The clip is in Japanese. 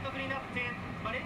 クリーンアップ10、バレ